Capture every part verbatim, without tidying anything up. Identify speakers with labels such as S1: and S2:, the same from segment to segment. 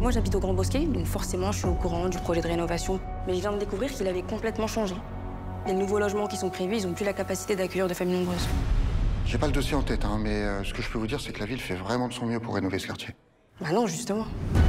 S1: Moi, j'habite au Grand Bosquet, donc forcément, je suis au courant du projet de rénovation. Mais je viens de découvrir qu'il avait complètement changé. Les nouveaux logements qui sont prévus, ils n'ont plus la capacité d'accueillir de familles nombreuses.
S2: J'ai pas le dossier en tête, hein, mais euh, ce que je peux vous dire, c'est que la ville fait vraiment de son mieux pour rénover ce quartier.
S1: Bah non, justement.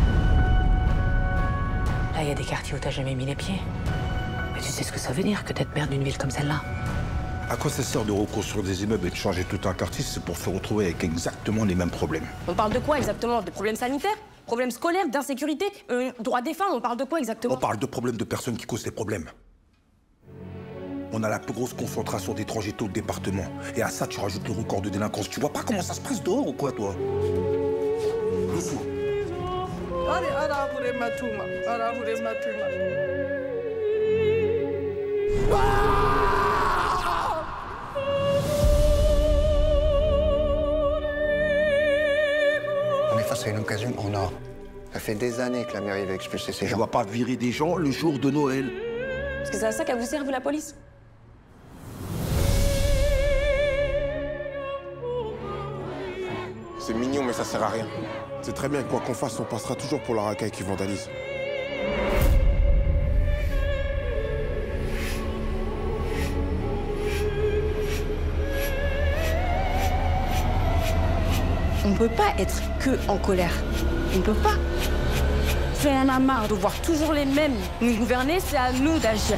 S3: Là, il y a des quartiers où t'as jamais mis les pieds. Mais tu sais ce que ça veut dire que d'être maire d'une ville comme celle-là?
S4: À quoi ça sert de reconstruire des immeubles et de changer tout un quartier si c'est pour se retrouver avec exactement les mêmes problèmes?
S1: On parle de quoi exactement? De problèmes sanitaires? Problèmes scolaires? D'insécurité? euh, Droits des femmes? On parle de quoi exactement?
S4: On parle de problèmes de personnes qui causent les problèmes. On a la plus grosse concentration d'étrangers tôt le département. Et à ça, tu rajoutes le record de délinquance. Tu vois pas comment ça se passe dehors ou quoi, toi? Loufou.
S2: On est face à une occasion en or. Ça fait des années que la mairie va expulser ces
S4: Je
S2: gens.
S4: vois pas virer des gens le jour de Noël.
S1: Parce que c'est à ça qu'elle vous sert, vous, la police?
S5: C'est mignon, mais ça sert à rien. C'est très bien, quoi qu'on fasse, on passera toujours pour la racaille qui vandalise.
S1: On ne peut pas être que en colère. On ne peut pas. Ça en a marre de voir toujours les mêmes nous gouverner, c'est à nous d'agir.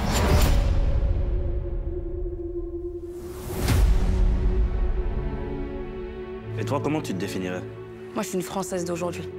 S6: Et toi, comment tu te définirais?
S1: Moi, je suis une Française d'aujourd'hui.